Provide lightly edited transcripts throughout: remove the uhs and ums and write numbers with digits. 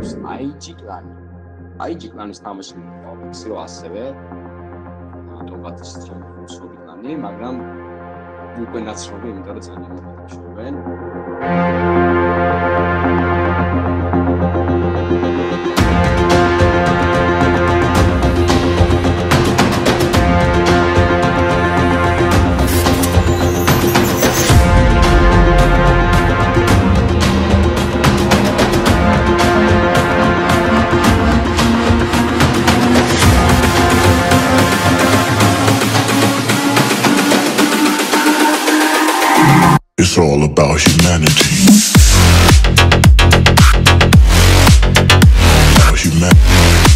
აქვს IG კლანი. IG კლანის თამაში გავფიქსირო ასევე ავტომატის შემოსული კლანი, მაგრამ უკვე ნაცნობი, იმიტომ რომ ძალიან მომათავშობენ. It's all about humanity. About humanity.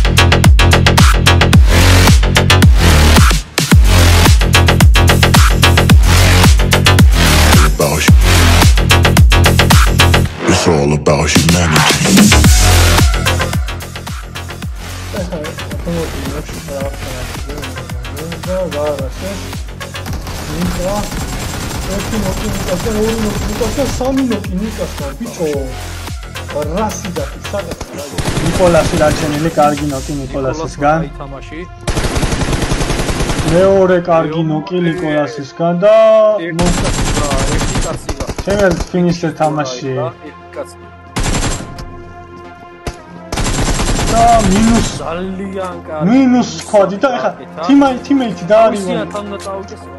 It's all about humanity. ნიკოლასი დაჩენილი კარგი ნოკი ნიკოლასისგან. მეორე კარგი ნოკი ნიკოლასისგან და ჩემი ფინიშერ თამაში. და მინუს ძალიან კარგი. მინუს ხოდი და ეხა თიმეითი და არის.